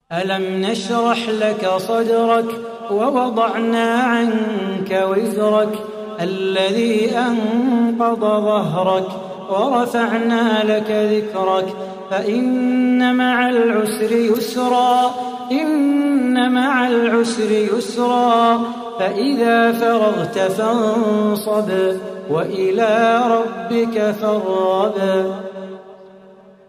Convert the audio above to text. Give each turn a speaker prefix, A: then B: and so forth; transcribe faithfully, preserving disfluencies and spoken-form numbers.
A: ألم نشرح لك صدرك ووضعنا عنك وزرك الذي أنقض ظهرك ورفعنا لك ذكرك فإن مع العسر يسرا إن مع العسر يسرا فإذا فرغت فانصب وإلى ربك فارغب.